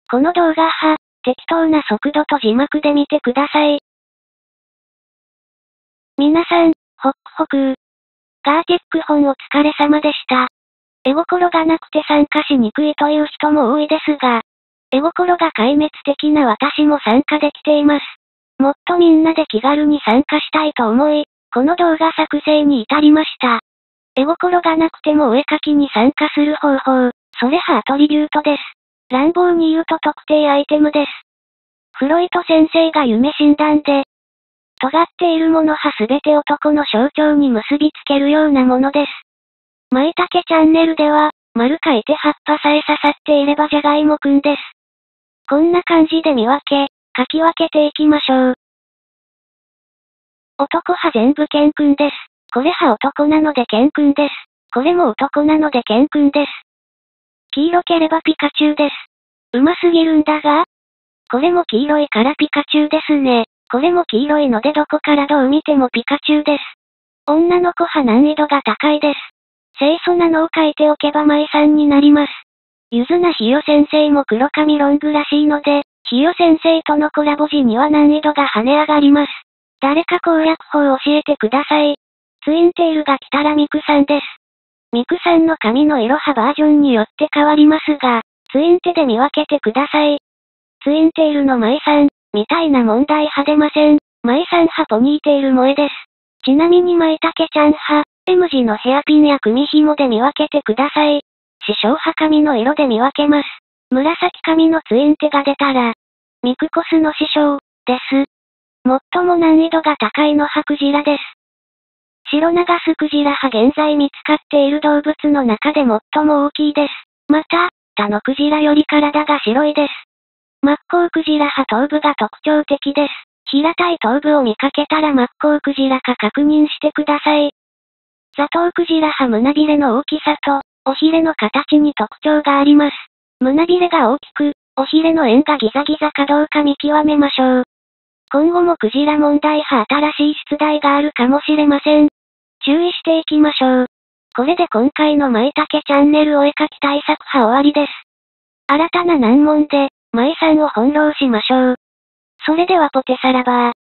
この動画は、適当な速度と字幕で見てください。皆さん、ホックホクー。ガーティック本お疲れ様でした。絵心がなくて参加しにくいという人も多いですが、絵心が壊滅的な私も参加できています。もっとみんなで気軽に参加したいと思い、この動画作成に至りました。絵心がなくてもお絵描きに参加する方法、それはアトリビュートです。乱暴に言うと特定アイテムです。フロイト先生が夢診断で、尖っているものはすべて男の象徴に結びつけるようなものです。まいたけチャンネルでは、丸書いて葉っぱさえ刺さっていればじゃがいもくんです。こんな感じで見分け、書き分けていきましょう。男は全部ケンくんです。これは男なのでケンくんです。これも男なのでケンくんです。黄色ければピカチュウです。うますぎるんだが、これも黄色いからピカチュウですね。これも黄色いのでどこからどう見てもピカチュウです。女の子は難易度が高いです。清楚なのを書いておけば舞さんになります。ゆずなひよ先生も黒髪ロングらしいので、ひよ先生とのコラボ時には難易度が跳ね上がります。誰か攻略法を教えてください。ツインテールが来たらミクさんです。ミクさんの髪の色はバージョンによって変わりますが、ツインテで見分けてください。ツインテールの舞さん、みたいな問題は出ません。舞さんはポニーテール萌えです。ちなみに舞茸ちゃんは、M 字のヘアピンや組紐で見分けてください。師匠は髪の色で見分けます。紫髪のツインテが出たら、ミクコスの師匠、です。最も難易度が高いのはクジラです。白長スクジラは現在見つかっている動物の中で最も大きいです。また、他のクジラより体が白いです。マッコウクジラは頭部が特徴的です。平たい頭部を見かけたらマッコウクジラか確認してください。ザトウクジラは胸びれの大きさと、おひれの形に特徴があります。胸びれが大きく、おひれの円がギザギザかどうか見極めましょう。今後もクジラ問題は新しい出題があるかもしれません。注意していきましょう。これで今回の舞茸チャンネルお絵描き対策は終わりです。新たな難問で、舞さんを翻弄しましょう。それではポテサラバー。